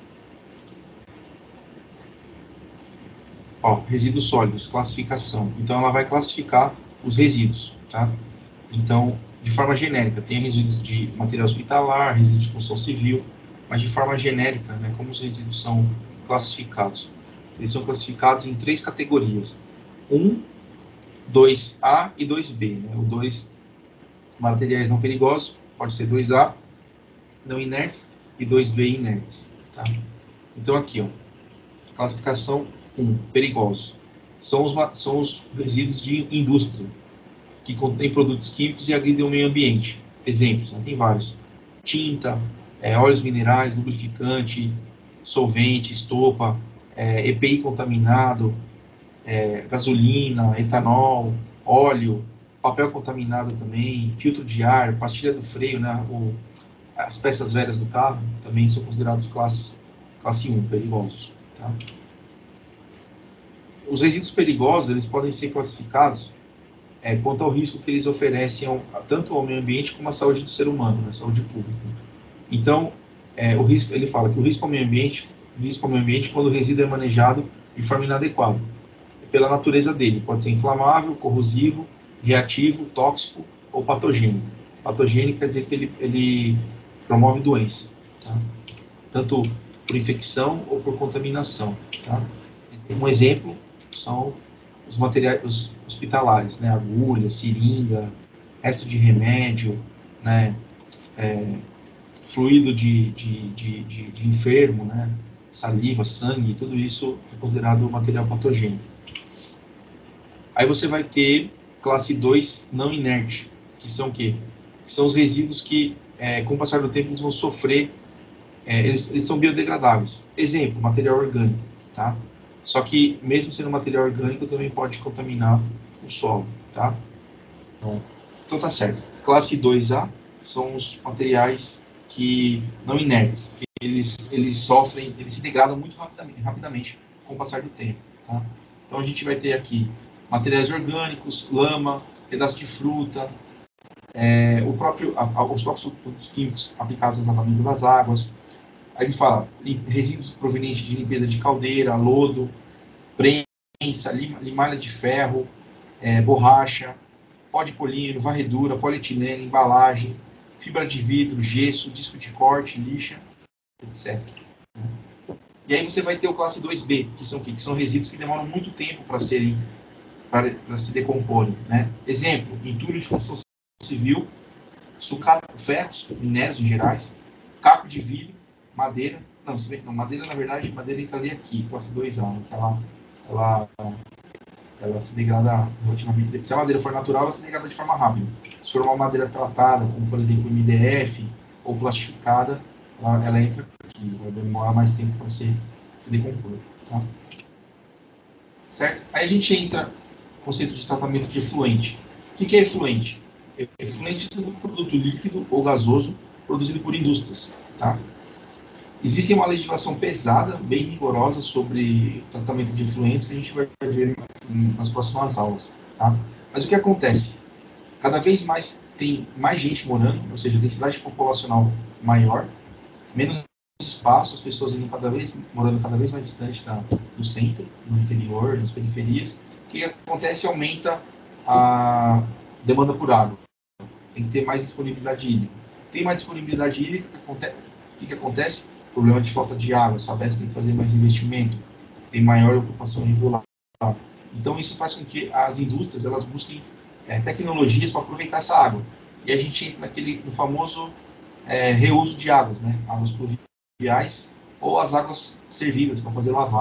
Ó, resíduos sólidos, classificação. Então, ela vai classificar os resíduos. Tá? Então, de forma genérica, tem resíduos de material hospitalar, resíduos de construção civil, mas de forma genérica, né, como os resíduos são classificados? Eles são classificados em três categorias: um, dois A e dois B. Né? O dois, materiais não perigosos, pode ser dois A, não inertes, e dois B inertes. Tá? Então, aqui, ó, classificação um, perigosos. São os, são os resíduos de indústria, que contém produtos químicos e agridem o meio ambiente. Exemplos, né? Tem vários. Tinta, é, óleos minerais, lubrificante, solvente, estopa, é, E P I contaminado, é, gasolina, etanol, óleo, papel contaminado também, filtro de ar, pastilha do freio, né? O, as peças velhas do carro também são considerados classes, classe um, perigosos. Tá? Os resíduos perigosos, eles podem ser classificados É, quanto ao risco que eles oferecem ao, tanto ao meio ambiente como à saúde do ser humano, né, saúde pública. Então, é, o risco, ele fala que o risco ao meio ambiente, o risco ao meio ambiente quando o resíduo é manejado de forma inadequada, pela natureza dele, pode ser inflamável, corrosivo, reativo, tóxico ou patogênico. Patogênico quer dizer que ele, ele promove doença, tá? Tanto por infecção ou por contaminação. Tá? Um exemplo são os materiais os hospitalares, né, agulha, seringa, resto de remédio, né, é, fluido de, de, de, de, de enfermo, né, saliva, sangue, tudo isso é considerado material patogênico. Aí você vai ter classe dois não inerte, que são o quê? Que são os resíduos que, é, com o passar do tempo, eles vão sofrer, é, eles, eles são biodegradáveis. Exemplo, material orgânico, tá? Só que, mesmo sendo material orgânico, também pode contaminar o solo, tá? Então tá certo. Classe dois A são os materiais que não inertes, que eles, eles sofrem, eles se degradam muito rapidamente, rapidamente com o passar do tempo, tá? Então a gente vai ter aqui materiais orgânicos, lama, pedaço de fruta, é, o próprio, a, a, os próprios produtos químicos aplicados no tratamento das águas. Aí ele fala resíduos provenientes de limpeza de caldeira, lodo, prensa, limalha de ferro, é, borracha, pó de polímero, varredura, polietileno, embalagem, fibra de vidro, gesso, disco de corte, lixa, etcétera. E aí você vai ter o classe dois B, que são o quê? Que são resíduos que demoram muito tempo para serem para se decomporem. Né? Exemplo, entulho de construção civil, sucata, ferros, minérios em gerais, caco de vidro, madeira, não, não, madeira na verdade, madeira entra ali aqui, classe dois A, que ela, ela, ela se degrada relativamente, se a madeira for natural, ela se degrada de forma rápida. Se for uma madeira tratada, como por exemplo M D F, ou plastificada, ela, ela entra aqui, vai demorar mais tempo para se, se decompor. Tá? Certo? Aí a gente entra no conceito de tratamento de efluente. O que é efluente? Efluente é um produto líquido ou gasoso produzido por indústrias. Tá? Existe uma legislação pesada, bem rigorosa, sobre tratamento de efluentes que a gente vai ver nas próximas aulas. Tá? Mas o que acontece? Cada vez mais tem mais gente morando, ou seja, densidade populacional maior, menos espaço, as pessoas indo cada vez, morando cada vez mais distante da, do centro, no interior, nas periferias. O que acontece? Aumenta a demanda por água. Tem que ter mais disponibilidade hídrica. Tem mais disponibilidade hídrica, o que, que acontece? Problema de falta de água, a Sabesp tem que fazer mais investimento, tem maior ocupação regular. Então isso faz com que as indústrias elas busquem é, tecnologias para aproveitar essa água. E a gente entra naquele, no famoso é, reuso de águas, né? Águas pluviais ou as águas servidas para fazer lavagem.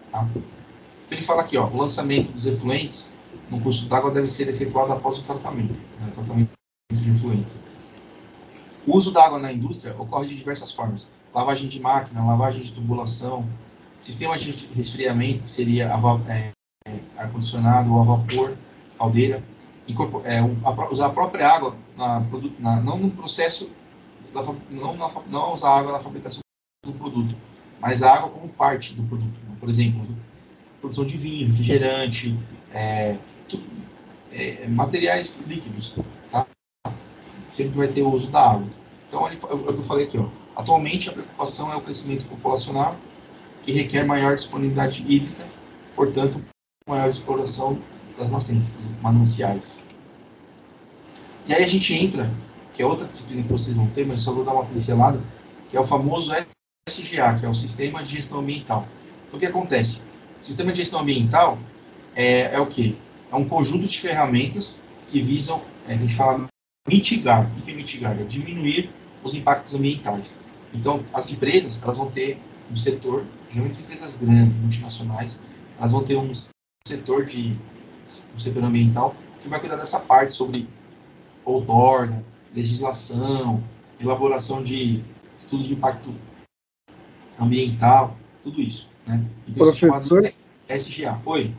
Tá? Então ele fala aqui, ó, o lançamento dos efluentes no curso d'água deve ser efetuado após o tratamento, né, tratamento de efluentes. O uso da água na indústria ocorre de diversas formas. Lavagem de máquina, lavagem de tubulação, sistema de resfriamento, que seria é, é, ar-condicionado ou a vapor, caldeira, é, usar a própria água, na, na, não no processo, da, não, na, não usar água na fabricação do produto, mas a água como parte do produto. Né? Por exemplo, produção de vinho, refrigerante, é, tudo, é, materiais líquidos, tá? Sempre vai ter o uso da água. Então, é o que eu falei aqui, ó. Atualmente, a preocupação é o crescimento populacional, que requer maior disponibilidade hídrica, portanto, maior exploração das nascentes, mananciais. E aí a gente entra, que é outra disciplina que vocês vão ter, mas eu só vou dar uma pincelada, que é o famoso S G A, que é o Sistema de Gestão Ambiental. Então, o que acontece? O Sistema de Gestão Ambiental é, é o quê? É um conjunto de ferramentas que visam, é, a gente fala, mitigar. O que é mitigar? É diminuir os impactos ambientais. Então, as empresas, elas vão ter um setor, geralmente empresas grandes, multinacionais, elas vão ter um setor de um setor ambiental que vai cuidar dessa parte sobre outorga, legislação, elaboração de estudos de impacto ambiental, tudo isso, né? Então, Professor, isso é chamado S G A. Oi?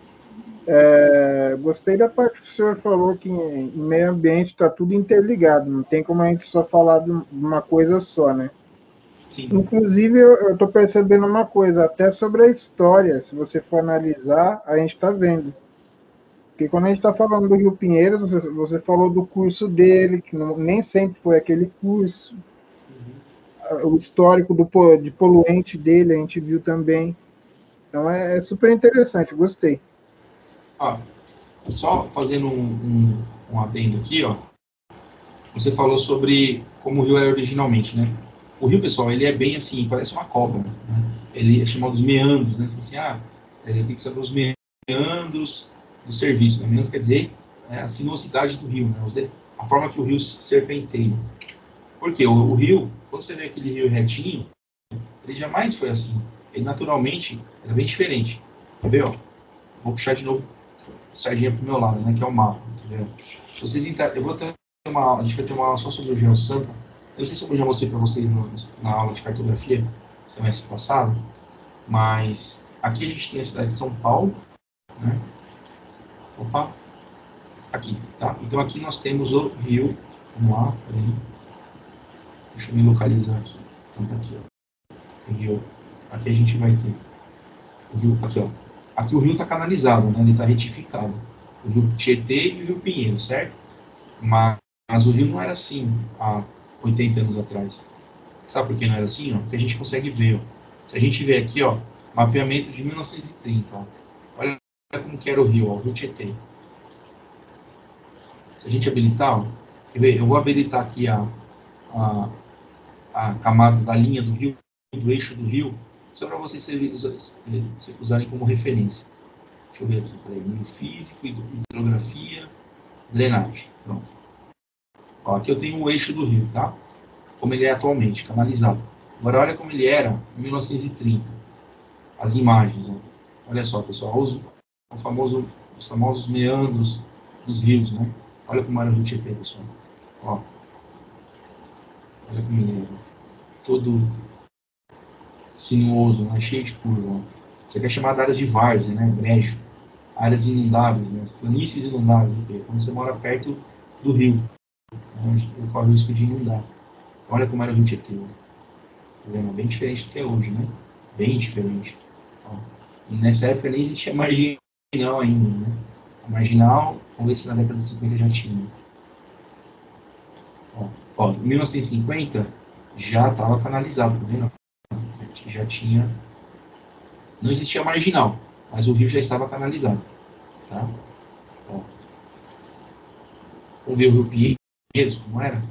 É, gostei da parte que o senhor falou que em meio ambiente está tudo interligado, não tem como a gente só falar de uma coisa só, né? Sim. Inclusive, eu estou percebendo uma coisa, até sobre a história, se você for analisar, a gente está vendo. Porque quando a gente está falando do Rio Pinheiros, você, você falou do curso dele, que não, nem sempre foi aquele curso. Uhum. O histórico do, de poluente dele a gente viu também. Então é, é super interessante, gostei. Ah, só fazendo um, um, um adendo aqui, ó. Você falou sobre como o rio era originalmente, né? O rio, pessoal, ele é bem assim, parece uma cobra, né? Ele é chamado de meandros, né? Assim, ah, tem que saber os meandros do serviço. Né? Meandros quer dizer é, a sinuosidade do rio, né? A forma que o rio serpenteia. Por quê? O, o rio, quando você vê aquele rio retinho, ele jamais foi assim. Ele naturalmente era bem diferente. Quer ver, ó? Vou puxar de novo sardinha pro meu lado, né? Que é o mapa. Entendeu? Se vocês inter... Eu vou ter uma a gente vai ter uma aula só sobre o Geo Sampa. Eu não sei se eu já mostrei para vocês no, na aula de cartografia semestre passado, mas aqui a gente tem a cidade de São Paulo, né? Opa, aqui, tá? Então aqui nós temos o rio, vamos lá, peraí. Deixa eu me localizar aqui. Então tá aqui, ó. O rio. Aqui a gente vai ter o rio, aqui, ó. Aqui o rio está canalizado, né? Ele está retificado. O rio Tietê e o rio Pinheiro, certo? Mas, mas o rio não era assim há oitenta anos atrás. Sabe por que não era assim? Ó? Porque a gente consegue ver. Ó. Se a gente ver aqui, ó, mapeamento de mil novecentos e trinta. Ó. Olha como que era o rio, ó, o rio Tietê. Se a gente habilitar, ó, quer ver? Eu vou habilitar aqui a, a, a camada da linha do rio, do eixo do rio, só para vocês usarem como referência. Deixa eu ver aqui, peraí, meio físico, hidrografia, drenagem. Pronto. Ó, aqui eu tenho o eixo do rio, tá? Como ele é atualmente, canalizado. Agora olha como ele era em mil novecentos e trinta. As imagens, ó. Olha só, pessoal, os, o famoso, os famosos meandros dos rios, né? Olha como era o Rio Tietê, pessoal. Ó. Olha como ele era. Todo sinuoso, né? Cheio de curva. Ó. Isso aqui é chamado áreas de várzea, né? Brejo. Áreas inundáveis, né? Planícies inundáveis, quando você mora perto do rio, onde corre o risco de inundar. Olha como era o Rio Tietê. Né? Bem diferente do que é hoje, né? Bem diferente. Ó. E nessa época nem existia marginal ainda, né? A marginal, vamos ver se na década de cinquenta já tinha. Ó, ó, em mil novecentos e cinquenta já estava canalizado, tá vendo? Já tinha. Não existia marginal, mas o rio já estava canalizado. Tá? Ó. Vamos ver o rio Pinheiros, como era?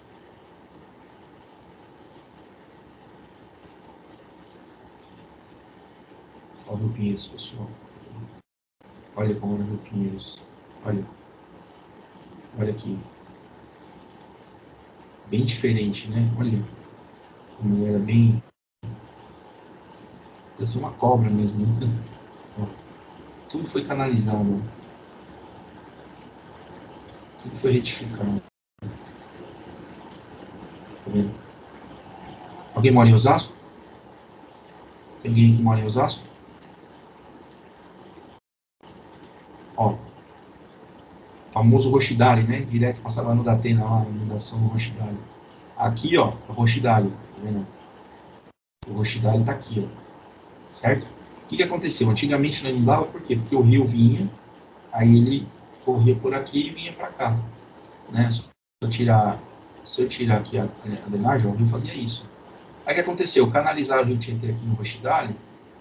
Ó, o rio Pinheiros, pessoal. Olha como era o rio Pinheiros. Olha. Olha aqui. Bem diferente, né? Olha como era bem Parece uma cobra mesmo. Né? Ó, tudo foi canalizado. Tudo foi retificado. Tá vendo? Alguém mora em Osasco? Tem alguém que mora em Osasco? Ó, famoso Rochidale, né? Direto passava no Datena lá, a inundação do Rochidale. Aqui, ó, o Rochidale, tá vendo? O Rochidale tá aqui, ó, certo? O que, que aconteceu? Antigamente não inundava, por quê? Porque o rio vinha, aí ele corria por aqui e vinha para cá, né? Se eu tirar, se eu tirar aqui a, a drenagem, o rio fazia isso. Aí o que aconteceu? Canalizaram o rio Tietê aqui no Rochidale,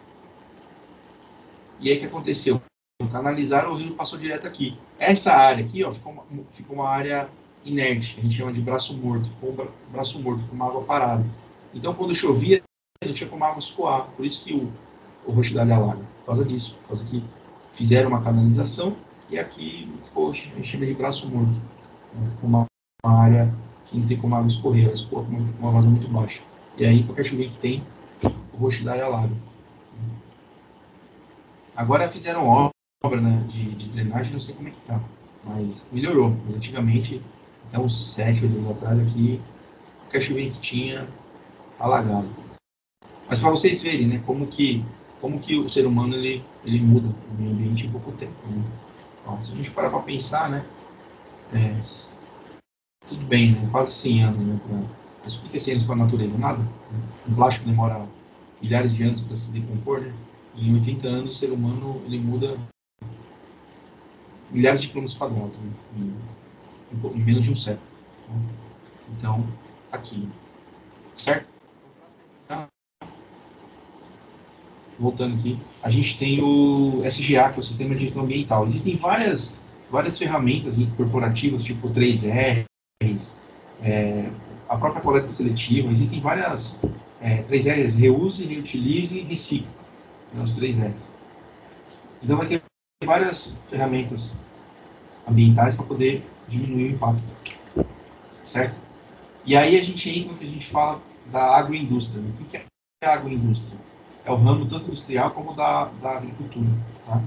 e aí o que aconteceu? Canalizaram, o rio passou direto aqui. Essa área aqui, ó, ficou uma, ficou uma área inerte, a gente chama de braço morto, ficou um braço morto, com uma água parada. Então, quando chovia, não tinha como a água escoar, por isso que o, o Rochidale alaga, por causa disso, por causa que fizeram uma canalização e aqui ficou enchendo de braço morto, né, uma, uma área que não tem como a água escorrer, ela escoa com uma, uma vazão muito baixa. E aí, qualquer chuvinha que tem, o Rochidale alaga. Agora fizeram obra, né, de, de drenagem, não sei como é que tá, mas melhorou. Mas antigamente, até uns sete, oito anos atrás, aqui, qualquer chuvinha que tinha, alagado. Mas para vocês verem, né, como que, como que o ser humano ele, ele muda o meio ambiente em pouco tempo. Né? Então, se a gente parar para pensar, né, é, tudo bem, né, quase cem anos, né, pra, mas por que cem anos para a natureza? Nada. Né? Um plástico demora milhares de anos para se decompor, né? Em oitenta anos, o ser humano ele muda milhares de quilômetros quadrados, né? em, em, em menos de um século. Né? Então, aqui, certo? Voltando aqui, a gente tem o S G A, que é o Sistema de Gestão Ambiental. Existem várias, várias ferramentas corporativas, tipo três R's, é, a própria coleta seletiva, existem várias é, três R's, reuse, reutilize e recicle, né, os três R's. Então vai ter várias ferramentas ambientais para poder diminuir o impacto, certo? E aí a gente entra no que a gente fala da agroindústria. O que é a agroindústria? É o ramo tanto industrial como da, da agricultura. Tá?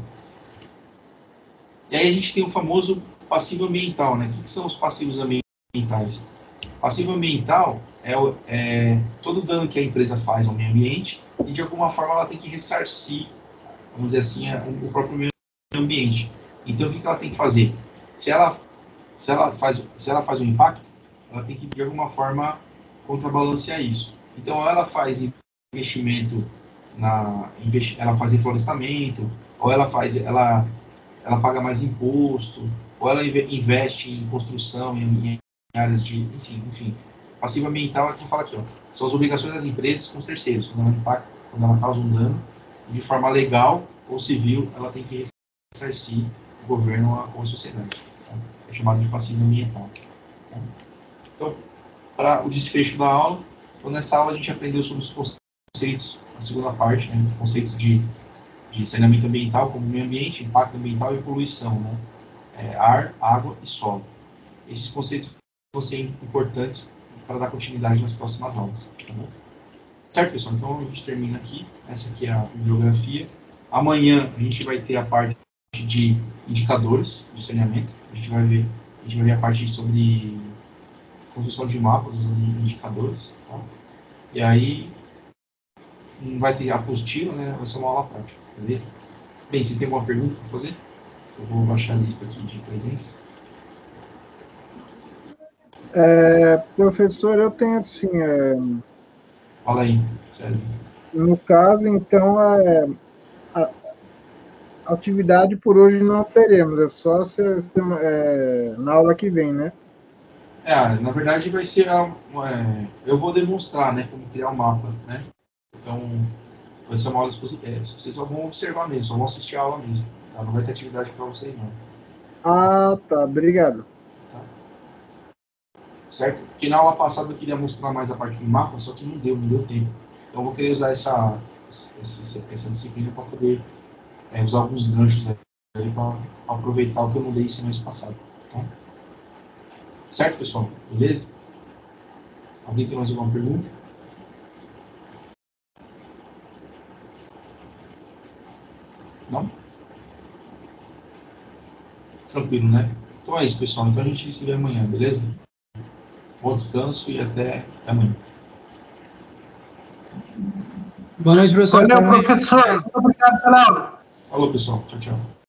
E aí a gente tem o famoso passivo ambiental. Né? O que são os passivos ambientais? Passivo ambiental é, o, é todo dano que a empresa faz ao meio ambiente e de alguma forma ela tem que ressarcir, vamos dizer assim, o próprio meio ambiente. Então o que ela tem que fazer? Se ela, se ela, faz, se ela faz um impacto, ela tem que de alguma forma contrabalancear isso. Então ou ela faz investimento na, ela faz reflorestamento, ou ela faz, ela, ela paga mais imposto, ou ela investe em construção, em, em áreas de, enfim, enfim. Passivo ambiental é que fala aqui, ó, são as obrigações das empresas com os terceiros, quando ela, impacta, quando ela causa um dano, de forma legal ou civil, ela tem que ressarcir o governo ou a sociedade. Tá? É chamado de passivo ambiental. Tá? Então, para o desfecho da aula, então nessa aula a gente aprendeu sobre os conceitos, a segunda parte, né, conceitos de, de saneamento ambiental, como meio ambiente, impacto ambiental e poluição, né, é, ar, água e solo. Esses conceitos vão ser importantes para dar continuidade nas próximas aulas. Tá bom? Certo, pessoal? Então a gente termina aqui. Essa aqui é a bibliografia. Amanhã a gente vai ter a parte de indicadores de saneamento. A gente vai ver, a gente vai ver a parte sobre construção de mapas usando indicadores. Tá? E aí não vai ter apostila, né? Vai ser uma aula prática, beleza? Bem, se tem alguma pergunta para fazer, eu vou baixar a lista aqui de presença. É, professor, eu tenho assim, é, Fala aí, sério. no caso, então, é, a, a atividade por hoje não teremos, é só se, se, é, na aula que vem, né? É, na verdade vai ser, uma, é, eu vou demonstrar, né, como criar um mapa, né? Então, vai ser uma aula expositiva. É, vocês só vão observar mesmo, só vão assistir a aula mesmo. Tá? Não vai ter atividade para vocês não. Ah, tá, obrigado. Tá? Certo? Porque na aula passada eu queria mostrar mais a parte do mapa, só que não deu, não deu tempo. Então eu vou querer usar essa, essa, essa disciplina para poder é, usar alguns ganchos aí para aproveitar o que eu não dei semestre passado. Tá? Certo, pessoal? Beleza? Alguém tem mais alguma pergunta? Tranquilo, né? Então é isso, pessoal. Então a gente se vê amanhã, beleza? Bom descanso e até amanhã. Boa noite, professor. Valeu, Até amanhã. professor. Muito obrigado pela aula. Falou, pessoal. Tchau, tchau.